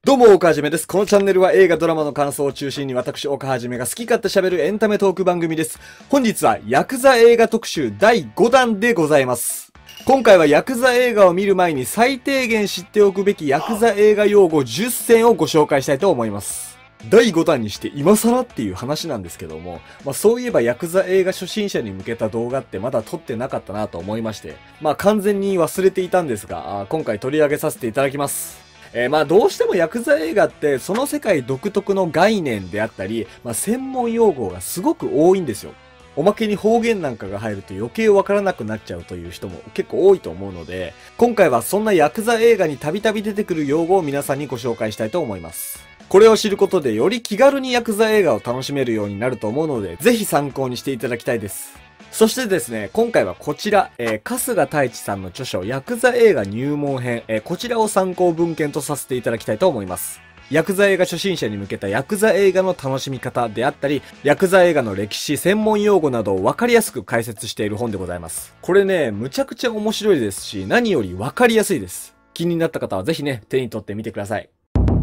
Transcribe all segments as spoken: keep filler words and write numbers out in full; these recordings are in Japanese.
どうも、岡はじめです。このチャンネルは映画ドラマの感想を中心に私、岡はじめが好き勝手喋るエンタメトーク番組です。本日はヤクザ映画特集だいごだんでございます。今回はヤクザ映画を見る前に最低限知っておくべきヤクザ映画用語じゅっせんをご紹介したいと思います。だいごだんにして今更っていう話なんですけども、まあそういえばヤクザ映画初心者に向けた動画ってまだ撮ってなかったなと思いまして、まあ完全に忘れていたんですが、今回取り上げさせていただきます。えー、まあどうしてもヤクザ映画ってその世界独特の概念であったり、まあ専門用語がすごく多いんですよ。おまけに方言なんかが入ると余計わからなくなっちゃうという人も結構多いと思うので、今回はそんなヤクザ映画にたびたび出てくる用語を皆さんにご紹介したいと思います。これを知ることでより気軽にヤクザ映画を楽しめるようになると思うので、ぜひ参考にしていただきたいです。そしてですね、今回はこちら、えー、春日太一さんの著書、ヤクザ映画入門編、えー、こちらを参考文献とさせていただきたいと思います。ヤクザ映画初心者に向けたヤクザ映画の楽しみ方であったり、ヤクザ映画の歴史、専門用語などを分かりやすく解説している本でございます。これね、むちゃくちゃ面白いですし、何より分かりやすいです。気になった方はぜひね、手に取ってみてください。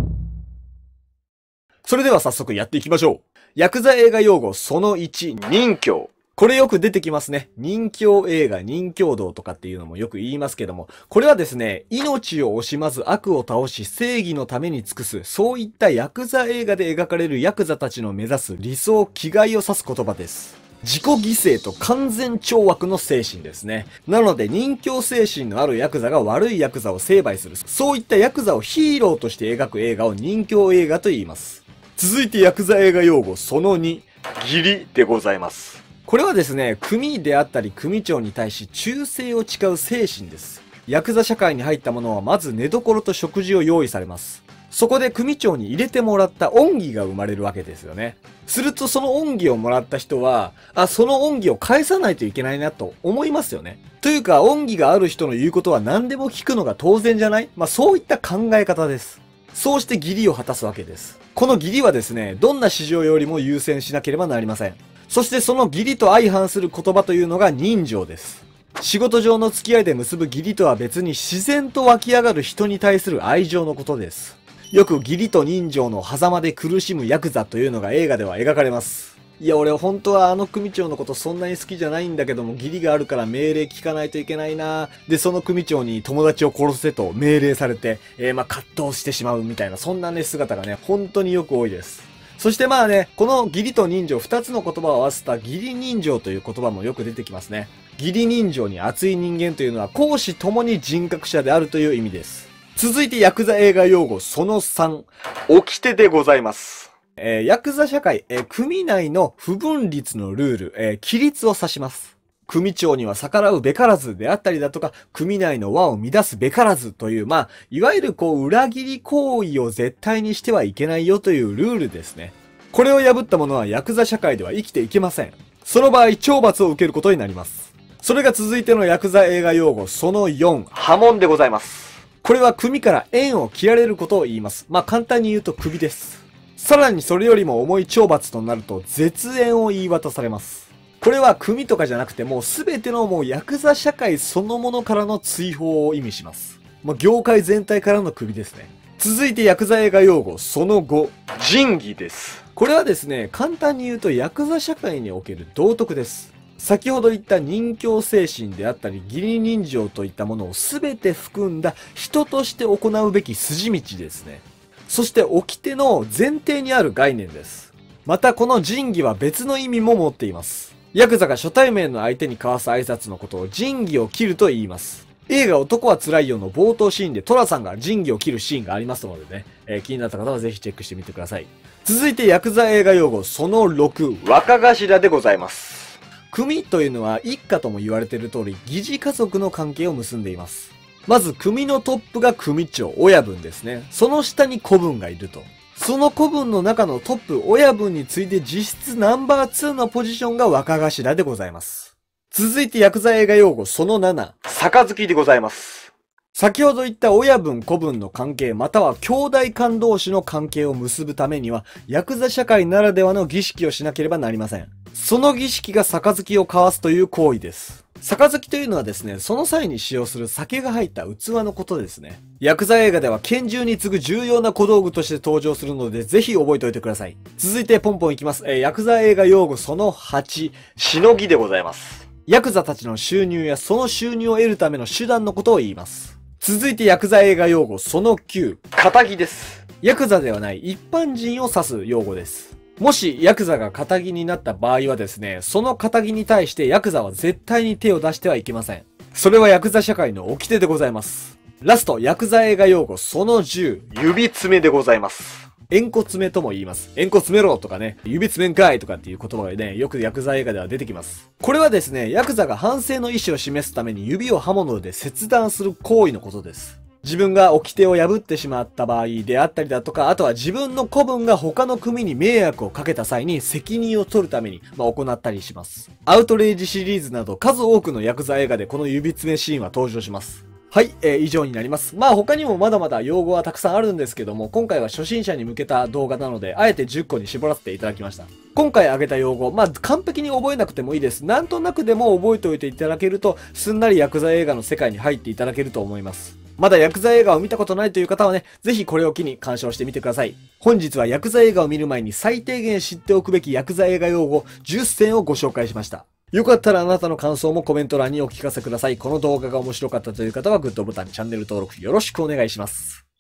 それでは早速やっていきましょう。ヤクザ映画用語そのいち、任侠。これよく出てきますね。任侠映画、任侠道とかっていうのもよく言いますけども、これはですね、命を惜しまず悪を倒し正義のために尽くす、そういったヤクザ映画で描かれるヤクザたちの目指す理想、気概を指す言葉です。自己犠牲と完全懲悪の精神ですね。なので任侠精神のあるヤクザが悪いヤクザを成敗する、そういったヤクザをヒーローとして描く映画を任侠映画と言います。続いてヤクザ映画用語そのに、義理でございます。これはですね、組であったり組長に対し忠誠を誓う精神です。ヤクザ社会に入った者はまず寝所と食事を用意されます。そこで組長に入れてもらった恩義が生まれるわけですよね。するとその恩義をもらった人は、あ、その恩義を返さないといけないなと思いますよね。というか、恩義がある人の言うことは何でも聞くのが当然じゃない？まあそういった考え方です。そうして義理を果たすわけです。この義理はですね、どんな市場よりも優先しなければなりません。そしてその義理と相反する言葉というのが人情です。仕事上の付き合いで結ぶ義理とは別に自然と湧き上がる人に対する愛情のことです。よく義理と人情の狭間で苦しむヤクザというのが映画では描かれます。いや俺本当はあの組長のことそんなに好きじゃないんだけども義理があるから命令聞かないといけないな。でその組長に友達を殺せと命令されて、えー、まあ葛藤してしまうみたいなそんなね姿がね本当によく多いです。そしてまあね、この義理と人情二つの言葉を合わせた義理人情という言葉もよく出てきますね。義理人情に熱い人間というのは公私ともに人格者であるという意味です。続いてヤクザ映画用語そのさん、掟でございます。えー、ヤクザ社会、えー、組内の不分律のルール、えー、規律を指します。組長には逆らうべからずであったりだとか、組内の輪を乱すべからずという、まあ、いわゆるこう、裏切り行為を絶対にしてはいけないよというルールですね。これを破った者はヤクザ社会では生きていけません。その場合、懲罰を受けることになります。それが続いてのヤクザ映画用語そのよん、破門でございます。これは組から縁を切られることを言います。まあ、簡単に言うと首です。さらにそれよりも重い懲罰となると絶縁を言い渡されます。これは組とかじゃなくてもう全てのもうヤクザ社会そのものからの追放を意味します。まあ、業界全体からの首ですね。続いてヤクザ映画用語そのご、仁義です。これはですね、簡単に言うとヤクザ社会における道徳です。先ほど言った任侠精神であったり義理人情といったものを全て含んだ人として行うべき筋道ですね。そして掟の前提にある概念です。またこの仁義は別の意味も持っています。ヤクザが初対面の相手に交わす挨拶のことを仁義を切ると言います。映画男は辛いよの冒頭シーンでトラさんが仁義を切るシーンがありますのでね、えー、気になった方はぜひチェックしてみてください。続いてヤクザ映画用語そのろく、若頭でございます。組というのは一家とも言われている通り疑似家族の関係を結んでいます。まず組のトップが組長、親分ですね。その下に子分がいると。その子分の中のトップ、親分に次いで実質ナンバーツーのポジションが若頭でございます。続いてヤクザ映画用語そのなな、杯でございます。先ほど言った親分子分の関係または兄弟間同士の関係を結ぶためにはヤクザ社会ならではの儀式をしなければなりません。その儀式が杯を交わすという行為です。 杯というのはですね、その際に使用する酒が入った器のことですね。ヤクザ映画では拳銃に次ぐ重要な小道具として登場するので、ぜひ覚えておいてください。続いてポンポンいきます。えー、ヤクザ映画用語そのはち、しのぎでございます。ヤクザたちの収入やその収入を得るための手段のことを言います。続いてヤクザ映画用語そのきゅう、仇です。ヤクザではない一般人を指す用語です。もしヤクザが仇になった場合はですね、その仇に対してヤクザは絶対に手を出してはいけません。それはヤクザ社会の掟でございます。ラスト、ヤクザ映画用語そのじゅう、指詰めでございます。円弧詰めとも言います。円弧詰めろとかね、指詰めんかいとかっていう言葉がね、よくヤクザ映画では出てきます。これはですね、ヤクザが反省の意思を示すために指を刃物で切断する行為のことです。自分が掟を破ってしまった場合であったりだとか、あとは自分の子分が他の組に迷惑をかけた際に責任を取るために、まあ、行ったりします。アウトレイジシリーズなど数多くのヤクザ映画でこの指詰めシーンは登場します。はい、えー、以上になります。まあ他にもまだまだ用語はたくさんあるんですけども、今回は初心者に向けた動画なので、あえてじゅっこに絞らせていただきました。今回挙げた用語、まあ完璧に覚えなくてもいいです。なんとなくでも覚えておいていただけると、すんなりヤクザ映画の世界に入っていただけると思います。まだヤクザ映画を見たことないという方はね、ぜひこれを機に鑑賞してみてください。本日はヤクザ映画を見る前に最低限知っておくべきヤクザ映画用語じゅっせんをご紹介しました。よかったらあなたの感想もコメント欄にお聞かせください。この動画が面白かったという方はグッドボタン、チャンネル登録よろしくお願いします。